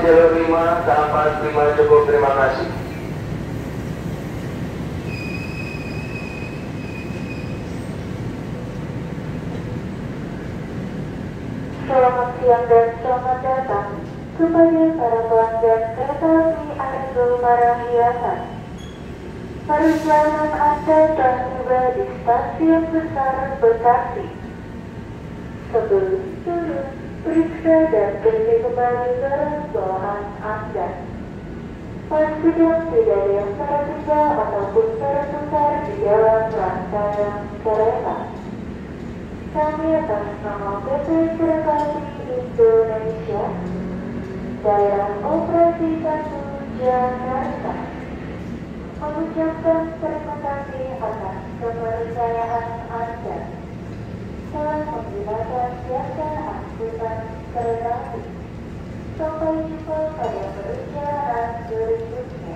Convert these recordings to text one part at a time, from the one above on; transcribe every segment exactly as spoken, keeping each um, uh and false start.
jalur lima ke empat lima cukup, terima kasih. Selamat siang dan selamat datang kepada para pelanggan kereta api Argo Parahiasan. Perjalanan Anda telah tiba di stasiun besar Bekasi. Sebelum turun, periksa dan pergi kembali barang bawaan Anda. Pastikan tidak ada yang tertinggal ataupun tertukar di dalam rangkaian kereta. Kami atas nama P T Kereta Api Indonesia, Daerah Operasi satu Jakarta, mengucapkan terima kasih atas kepercayaan Anda telah menggunakan jasa angkutan kereta api. Sampai jumpa pada perjalanan berikutnya.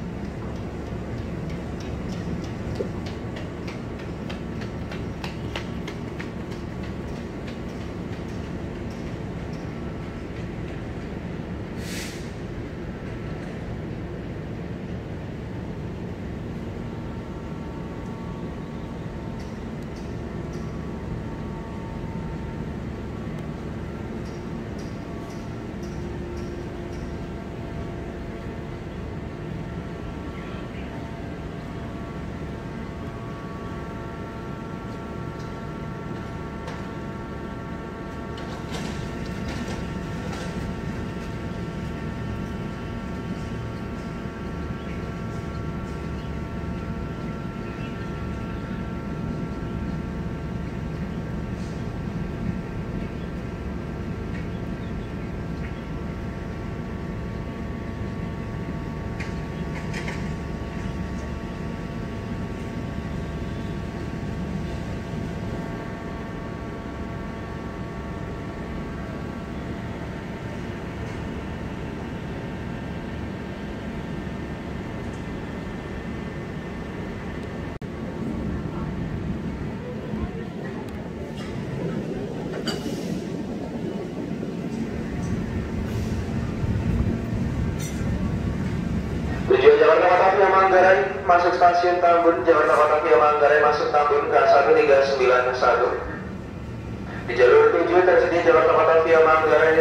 Tujuan Jakarta Kota via Manggarai masuk stasiun Tambun, Jakarta Kota via Manggarai masuk Tambun K satu tiga sembilan satu. Di jalur tujuh tersedia Jakarta Kota via Manggarai.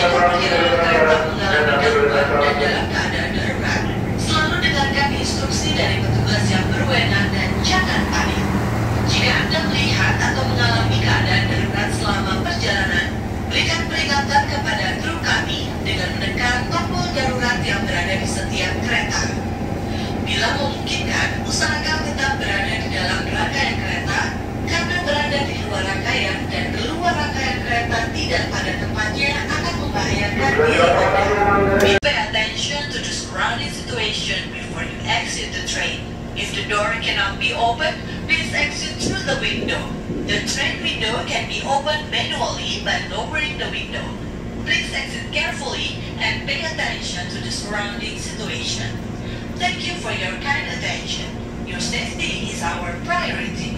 Selalu dengarkan instruksi dari petugas yang berwenang dan jangan panik. Jika Anda melihat atau mengalami keadaan darurat selama perjalanan, berikan peringatan kepada kru kami dengan menekan tombol darurat yang berada di setiap kereta. Bila memungkinkan, usahakan tetap berada di dalam rangkaian kereta, karena berada di luar rangkaian dan keluar rangkaian kereta tidak pada tempatnya akan membahayakan diri Anda. Pay attention to the surrounding situation before you exit the train. If the door cannot be opened, please exit through the window. The train window can be opened manually by lowering the window. Please exit carefully and pay attention to the surrounding situation. Thank you for your kind attention. Your safety is our priority.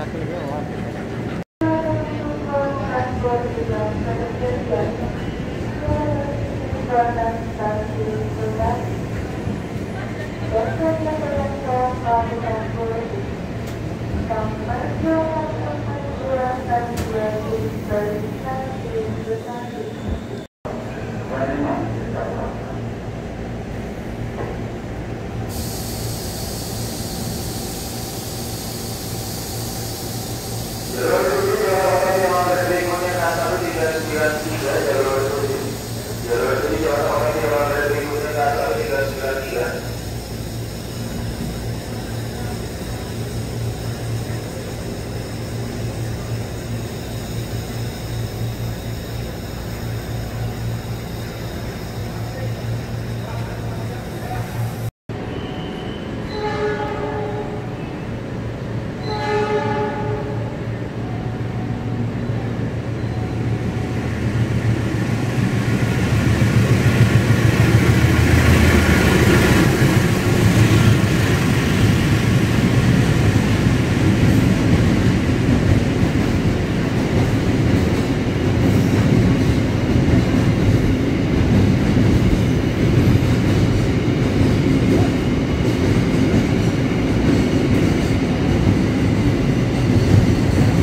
Jalur tujuh Jawa Tengah yang Manggarai berikutnya K satu tiga sembilan tiga jalur tujuh. Jalur tujuh Jawa Tengah yang Manggarai berikutnya K satu tiga sembilan tiga.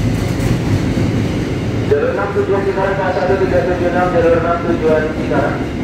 Jalur enam tujuan Cikarang K satu tiga tujuh enam jalur enam tujuan Cikarang.